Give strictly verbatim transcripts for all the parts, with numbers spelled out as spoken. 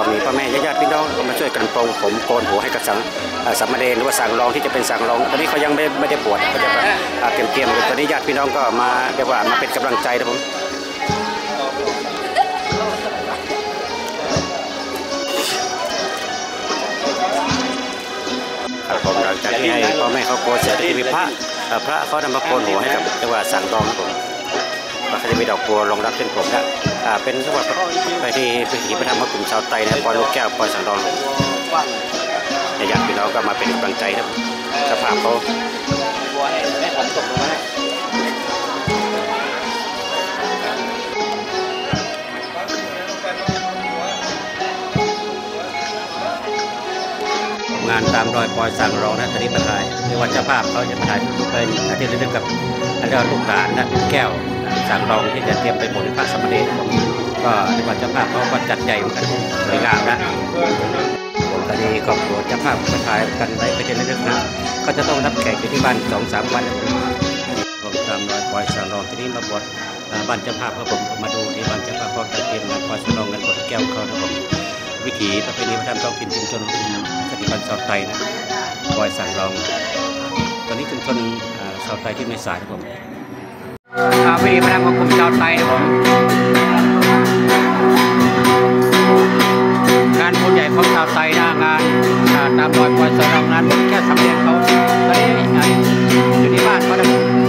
มีพ่อแม่ญาติพี่น้องมาช่วยกันปรงผมโกนหัวให้กับสังสามเณรหรือว่าสั่งรองที่จะเป็นสั่งรองตอนนี้เขายังไม่ไม่ได้บวชก็จะเตรียมเตรียมตอนนี้ญาติพี่น้องก็มาเรียกว่ามาเป็นกำลังใจนะผมครับผมหลังจากที่ให้พ่อแม่เขาโกนเสร็จที่มีพระพระเขานำมาโกนหัวให้กับเรียกว่าสั่งรองนะผมเขาจะมีดอกบัวรองรับเส้นผมนะเป็นสวัสดิ์ไปที่พิธีประธรรมกลุ่มชาวไตนะปอยลูกแก้วปอยสังรองญาติพี่น้องก็มาเป็นกำลังใจนะสภาพเขางานตามรอยปอยสั่งรองนะตอนนี้ประทายไม่ว่าเจ้าภาพเขาจะประทายทุกเป็นอาทิตย์เรื่องกับอันนี้ลูกหลานนะแก้วสั่งรองที่จะเตรียมไปบวชในพระสมเด็จก็ที่ว่าเจ้าภาพเขาก็จัดใหญ่เหมือนกันสวยงามนะผมตอนนี้ครอบครัวเจ้าภาพประทายกันไว้ไปเรื่อยๆนะเขาจะต้องรับแขกอยู่ที่บ้านสองสามวันผมตามรอยปอยสั่งรองที่นี้มาบวชบ้านเจ้าภาพครับผมมาดูที่บ้านเจ้าภาพเขาจัดเตรียมงานปอยสั่งรองงานบวชแก้วเขานะผมวิถีประเพณีวัฒนธรรมท้องถิ่นชุมชนสถิบันชาวไตนะปอยสั่งรองตอนนี้ชุมชนชาวไตที่ไม่สายนะผมวิธีวัฒนธรรมของกลุ่มชาวไตนะผมงานบุญใหญ่ของชาวไตนะงานตามรอยปอยสั่งรองงานแค่สำเร็จเขาตอนนี้อยู่ที่บ้านเขานะ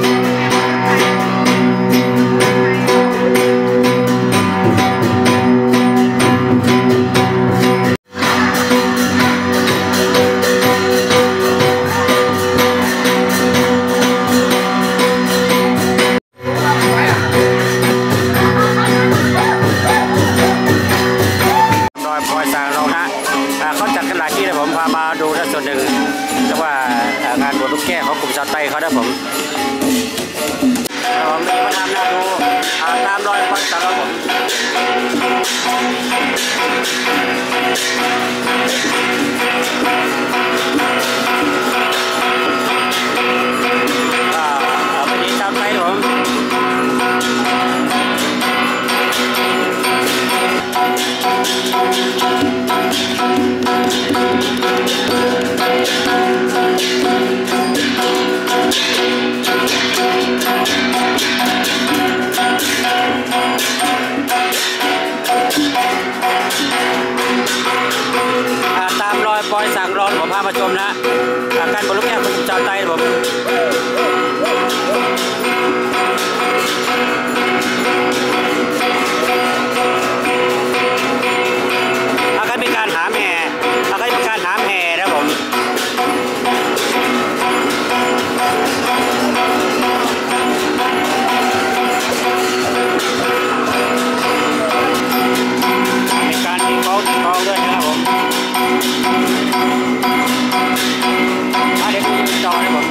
เขาจัดกันหลายที่นะผมพามาดูนะส่วนหนึ่งเรียกว่างานบวชลูกแก้วของกลุ่มชาวไตเขานะผมผมมีมาทำหน้าดูตามรอยปอยสั่งรองผมวันนี้ชาวไตผมตามรอยปอยสั่งรองผมพามาชมนะการบวชลูกแก้วของชาวไตผมอาการมีการหาแห่อาการมีการหาแห่นะผมมีการตีโค้งตีโค้งด้วยนะครับผมมาเดี๋ยวดูจอนะผม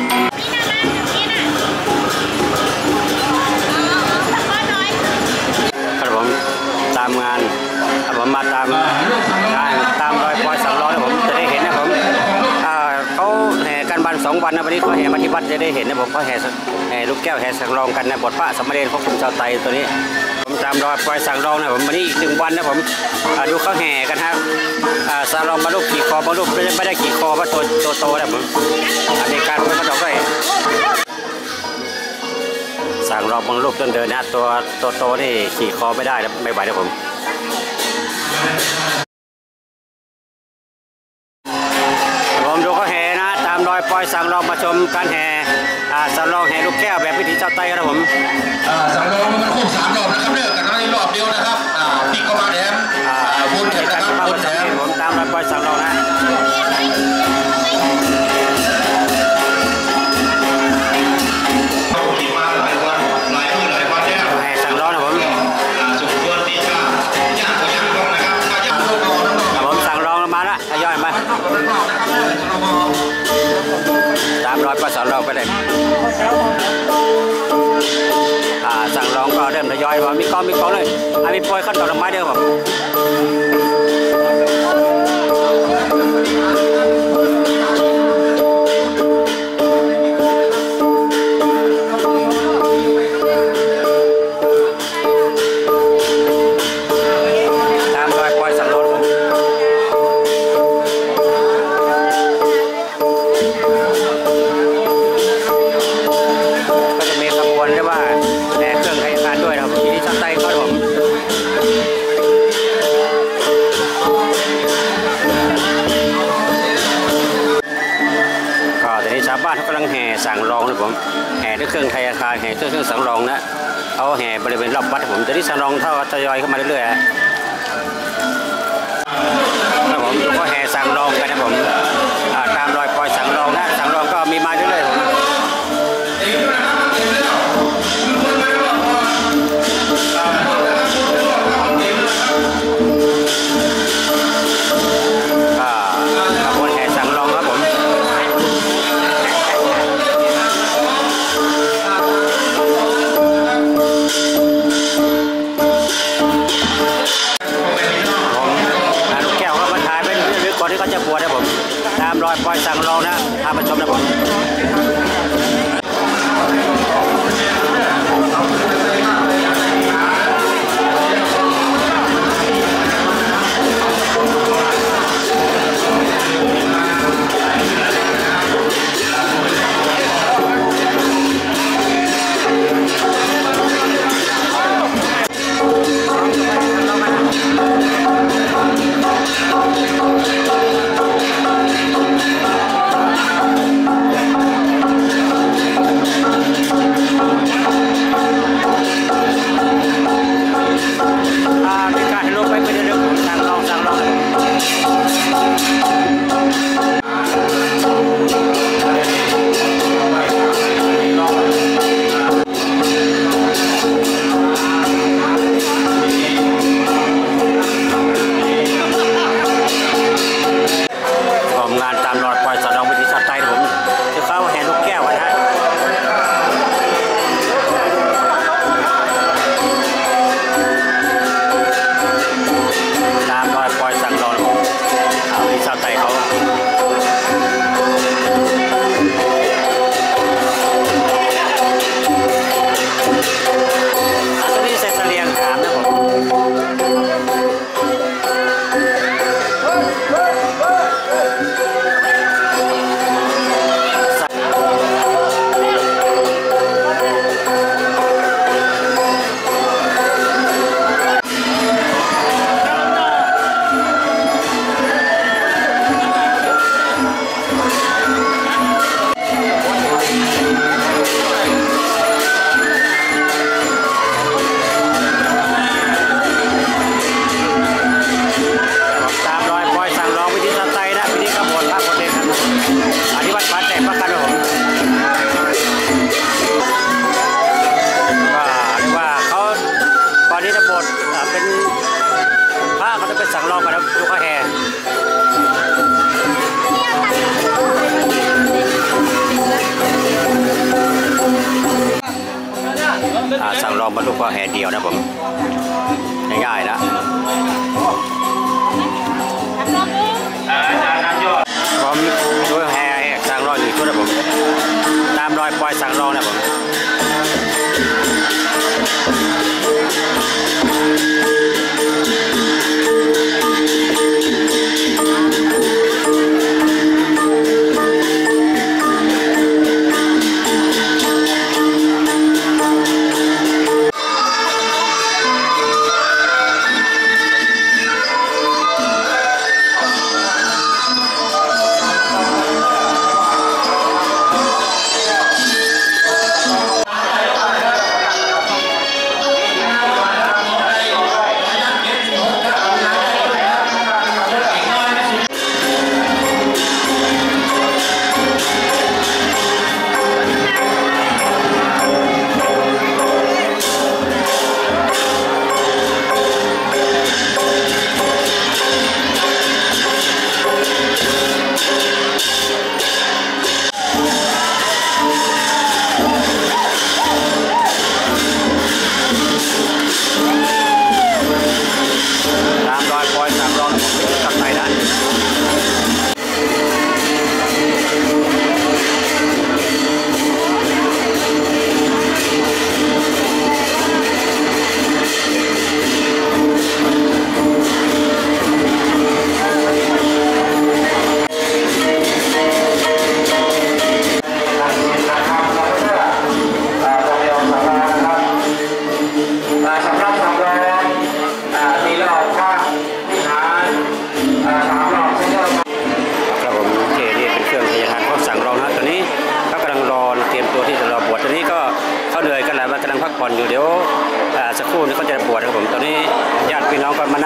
ครับผมตามงานผมมาตามงานตามรอยปอยสั่งรองนะผมจะได้เห็นนะผมเขาแห่กันวันสองวันนะวันนี้เขาแห่มาที่วัดจะได้เห็นนะผมเขาแห่แห่ลูกแก้วแห่สั่งรองกันนะบทพระสมเด็จของกลุ่มชาวไตตัวนี้ผมตามรอยปอยสั่งรองนะผมวันนี้อีกหนึ่งวันนะผมดูเขาแห่กันครับสั่งรองมาลูกขี่คอบางลูกไม่ได้ขี่คอเพราะตัวโตนะผมในการมันก็ต้องได้สั่งรองบางลูกจนเดินนะตัวตัวโตนี่ขี่คอไม่ได้ไม่ไหวนะผมผมดูเขาแห่นะตามรอยปอยสั่งรองมาชมการแห่สั่งรองแห่ลูกแก้วแบบวิถีชาวไตครับผมสั่งรองมันคู่สามรอบนะครับเลิกกันในรอบเดียวนะครับพี่ก็มาแถมวนแถมนะครับวนแถมผมตามรอยปอยสั่งรองนะแห่สั่งรองนะผมผมสั่งรองมาแล้วทยอยมาตามรอยปอยสั่งรองไปเลยสั่งรองก็เริ่มทยอยว่ามีกองมีกองเลยอันนี้ปล่อยขั้นตอนดอกไม้เดียวผมตามรอยปอยสั่งรองผมสังรองนะผมแห่ด้วยเครื่องไทยอาคารแห่ด้วยเครื่องสังรองนะเอาแห่บริเวณรอบวัดผมจะได้สังรองเท่าทยอยเข้ามาเรื่อยๆนะผมดูก็แห่สังรองกันนะผมตามรอยปอยสังรองนะสังรองก็มีมาเรื่อยๆผมรอยปอยสังรองนะพาไปชมนะผมสังรองมาแล้วดูเขาแห่สั่งรองบรรลุก็แห่เดียวนะผมง่ายๆนะผมดูแห่สั่งรองอยู่ชุดนะผมตามรอยปอยสั่งรองนะผม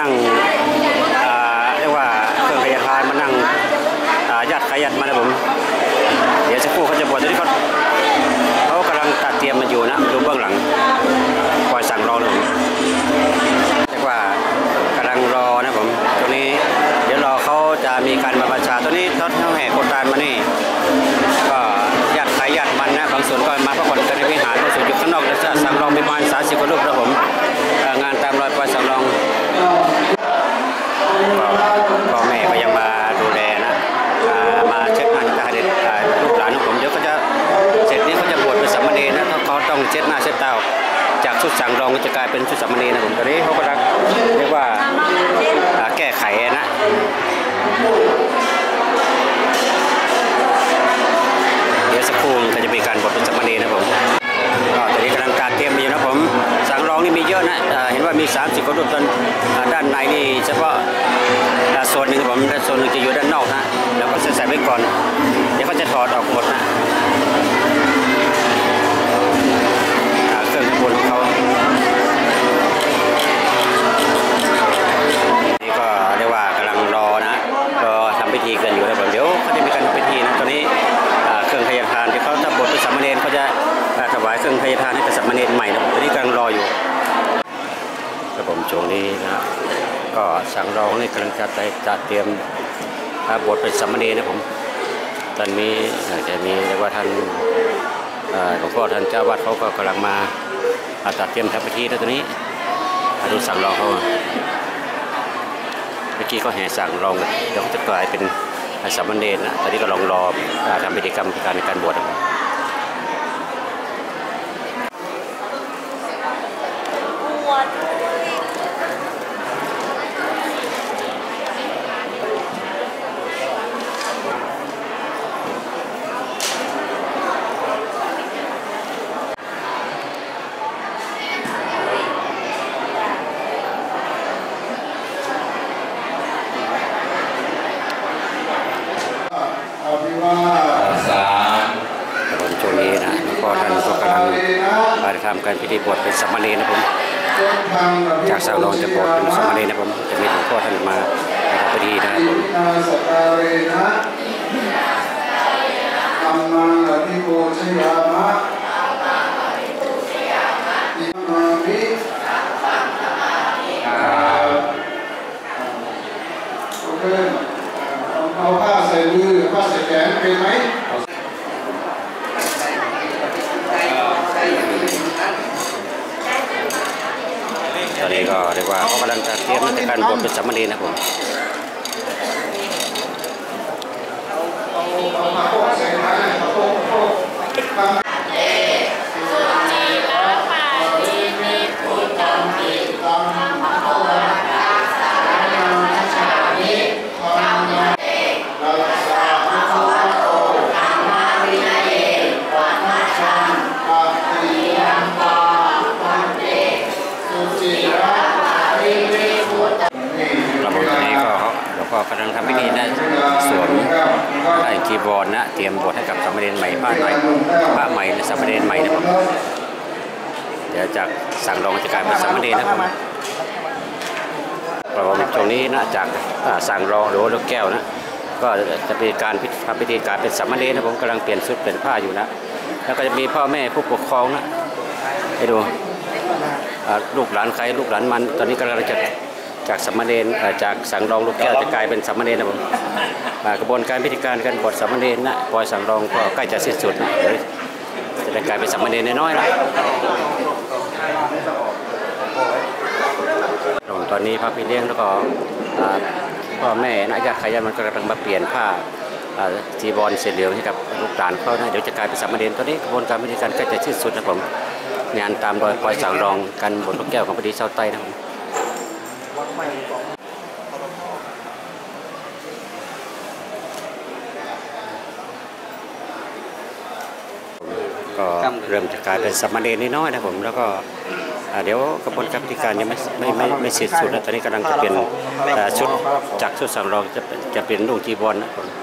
นั่งเรียกว่าเครื่องขยายพานมานั่งยัดขยัดมานะผมเดี๋ยวสักครู่เขาจะบวชตอนนี้เขาเขากำลังตัดเตรียมมันอยู่นะดูเบื้องหลังคอยสั่งรอเลยเรียกว่ากำลังรอนะผมตรงนี้เดี๋ยวรอเขาจะมีการมาประชาตัวนี้เขาเท่าแห่โคตรมานี่ก็ยัดขยัดมันนะบางส่วนก็มาพักผ่อนกันในวิหารบางส่วนอยู่ข้างนอกแล้วจะสั่งรองประมาณสามสิบกว่ารูปนะผมงานตามรอยปล่อยสั่งรองพ่อแม่ก็ยังมาดูแลนะมาเช็คงานการเด็ดลูกหลานของผมเดี๋ยวก็จะเสร็จนี้เขาจะบวชเป็นสามเณรนะเขาต้องเช็ดหน้าเช็ดตาจากชุดสั่งรองจะกลายเป็นชุดสามเณรนะผมตอนนี้เขากำลังเรียกว่าแก้ไขนะเดี๋ยวสักครู่ก็จะมีการบวชเป็นสามเณรนะผมก็ตอนนี้กำลังการเตรียมอยู่นะผมสั่งรองนี่มีเยอะนะเห็นว่ามีสามสิบกว่ารูปตอนด้านในนี่เฉพาะส่วนหนึ่งผมและส่วนหนึ่งจะอยู่ด้านนอกนะแล้วก็ใส่ไว้ก่อนเดี๋ยวเขาจะถอดออกหมดนะเครื่องขบวนของเขานี่ก็เรียกว่ากำลังรอนะรอทำพิธีกันอยู่นะผมเดี๋ยวเขาจะมีการทำพิธีนะตอนนี้เครื่องขยายพานที่เขาถ้าบวชเป็นสามเณรเขาจะถวายเครื่องขยายพานให้กับสามเณรใหม่นะตอนนี้กำลังรออยู่ครับผมช่วงนี้นะก็สั่งรองนี่กำลังจะจัดเตรียมบทเป็นสามเณรนะผมตอนนี้จะมีเรียกว่าท่านหลวงพ่อท่านเจ้าวัดเขาก็กำลังมาจัดเตรียมทำพิธีแล้วตอนนี้ดูสั่งรองเขาเมื่อกี้ก็แห่สั่งรองเดี๋ยวจะกลายเป็นสามเณรนะตอนนี้ก็ลองรอทำพิธีกรรมการในการบวชช่วงนี้นะหลวงพ่อท่านก็กำลังไปทำการพิธีบวชเป็นสามเณรนะผมจากสาวรองจะบวชเป็นสามเณรนะผมจะมีหลวงพ่อท่านมาทำพิธีนะครับผมธรรมังอภิปูชยามะอิมามิเอาผ้าใส่มือผ้าใส่แขนเป็นไหมตอนนี้ก็เรียกว่าเขากำลังจะเตรียมในการบวชเป็นสามเณรนะผมก็กำลังทำพิธีนะสวมไอ้จีวรนะเตรียมบวชให้กับสามเณรใหม่ผ้าใหม่ผ้าใหม่ในสามเณรใหม่นะผมเดี๋ยวจากสั่งรองจะกลายเป็นสามเณรนะครับเพราะว่าช่วงนี้นะจากสั่งรองหรือลูกแก้วนะก็จะเป็นการทำพิธีการเป็นสามเณรนะผมกำลังเปลี่ยนชุดเปลี่ยนผ้าอยู่นะแล้วก็จะมีพ่อแม่ผู้ปกครองนะให้ดูลูกหลานใครลูกหลานมันตอนนี้กำลังจะจากสามเณรจากสังรองลูกแก้วจะกลายเป็นสามเณรนะผมกระบวนการพิธีการการบวชสามเณรนะปล่อยสังรองก็ใกล้จะสิ้นสุดนะจะได้กลายเป็นสามเณรน้อยๆละตอนนี้พระพี่เลี้ยงแล้วก็พ่อแม่นะญาติขยันมันก็กำลังมาเปลี่ยนผ้าจีวรเสเหลืองให้กับลูกหลานเขานะเดี๋ยวจะกลายเป็นสามเณรตอนนี้กระบวนการพิธีการใกล้จะสิ้นสุดนะผมงานตามรอยปล่อยสังรองกันบวชลูกแก้วของพอดีชาวใต้นะผมก็เริ่มจะกลายเป็นสามเณรน้อยๆนะผมแล้วก็เดี๋ยวกระบวนการพิธีการยังไม่ไม่ไม่ไม่เสร็จสุดนะตอนนี้กำลังจะเปลี่ยนชุดจากชุดสังรองจะจะเปลี่ยนนุ่งจีวรนะผม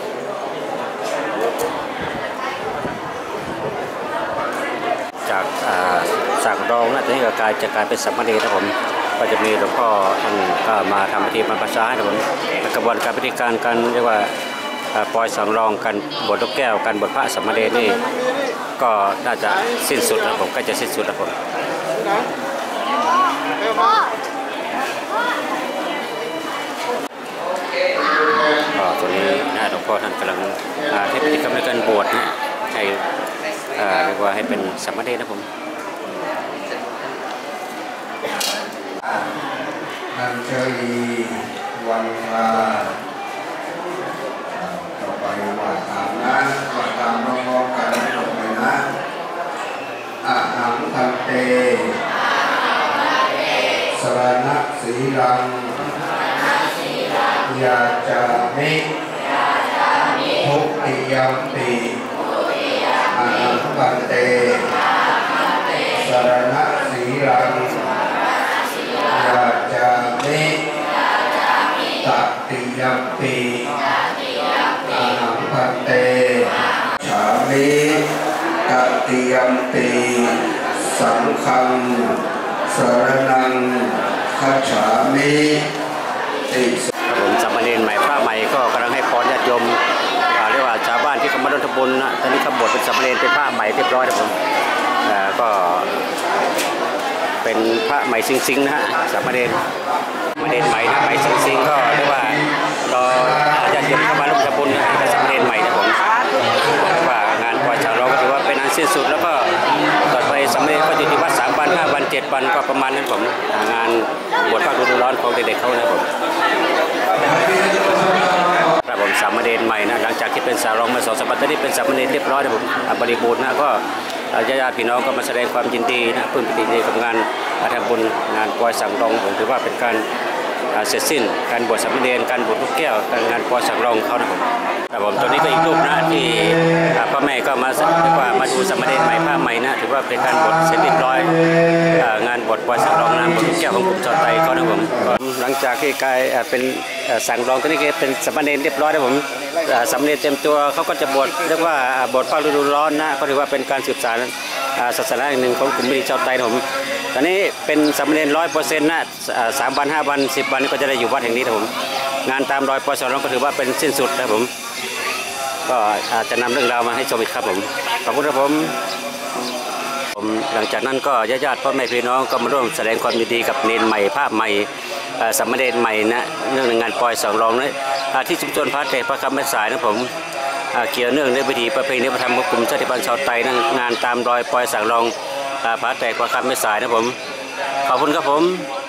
จากสั่งรองนะตอนนี้ก็กลายจะกลายเป็นสามเณรนะผมก็จะมีหลวงพ่อท่านก็มาทำพิธีบรรพชาให้นะผมกระบวนการพิธีการการเรียกว่าปล่อยสั่งรองกันบทลูกแก้วกันบทพระสามเณรนี่ก็น่าจะสิ้นสุดนะผมก็จะสิ้นสุดนะผมก็ตัวนี้นะหลวงพ่อท่านกำลังให้พิธีกรรมในการบวชนะให้เรียกว่าให้เป็นสามเณรนะผมนันเชลีวันลาต่อไปว่าตามนะว่าตามน้องๆกันต่อไปนะอาหังพันเตสรณะสีรังยาจามิทุติยัมปิอาหังพันเตสรณะสีรังยาจามิตัตติยัมปิอาหังพันเตฉามิตัตติยัมปิสังฆังสรณังคัจฉามิติผมสามเณรใหม่พระใหม่ก็กำลังให้พรญาติโยมเรียกว่าชาวบ้านที่เขามาร่วมทำบุญนะตอนนี้เขาบวชเป็นสามเณรเป็นพระใหม่เรียบร้อยนะผมก็เป็นพระใหม่ซิงซิงนะฮะสามเณรสามเณรใหม่นะใหม่ซิงซิงก็เรียกว่ารอญาติโยมเข้ามาร่วมทำบุญเป็นสามเณรใหม่นะผมว่างานปล่อยฉากเราก็ถือว่าเป็นอันสิ้นสุดแล้วก็ต่อไปสามเณรก็อยู่ที่วัดสามวันห้าวันเจ็ดวันก็ประมาณนั้นผมงานบวชพระฤดูร้อนของเด็กๆเขานะผมครับผมสามเณรใหม่นะหลังจากที่เป็นสาวรองมาสองสัปดาห์ตอนนี้เป็นสามเณรเรียบร้อยนะผมบริบูรณ์นะก็ญาติพี่น้องก็มาแสดงความยินดีนะเพิ่มปิติในกับงานทำบุญงานปล่อยสั่งรองผมถือว่าเป็นการเสร็จสิ้นการบวชสามเณรการบวชลูกแก้วการงานปล่อยสั่งรองเขานะผมแต่ผมตัวนี้ก็อีกรูปนะที่พ่อแม่ก็มาเรียกว่ามาดูสามเณรใหม่ผ้าใหม่นะถือว่าเป็นการบวชเสร็จเรียบร้อยงานบวชปล่อยสั่งรองงานบวชลูกแก้วของผมชาวไทยเขานะผมหลังจากที่กลายเป็นสั่งรองตัวนี้ก็เป็นสามเณรเรียบร้อยนะผมสามเณรเต็มตัวเขาก็จะบวชเรียกว่าบวชพระฤดูร้อนนะก็ถือว่าเป็นการสืบสานศาสนาหนึ่งของกลุ่มมิตรชาวไทยนะผมตอนนี้เป็นสามเณรร้อยเปอร์เซ็นต์นะสามวันห้าวันสิบวันก็จะได้อยู่วัดแห่งนี้นะผมงานตามรอยปอสรก็ถือว่าเป็นสิ้นสุดนะผมก็อาจจะนำเรื่องราวมาให้ชมอีกครับผมขอบคุณครับผมผมหลังจากนั้นก็ญาติๆพ่อแม่พี่น้องก็มาร่วมแสดงความยินดีกับเนรใหม่ภาพใหม่สามเณรใหม่นะเนื่องในงานปล่อยสองรองนะที่ชุมชนพระเตพระคำแม่สายนะผมเกี่ยวเนื่องในพิธีประเพณีวัฒนธรรมของกลุ่มชาติพันธุ์ชาวไทยนะงานตามรอยปล่อยสองรองพระแตกพระคำแม่สายนะผมขอบคุณครับผม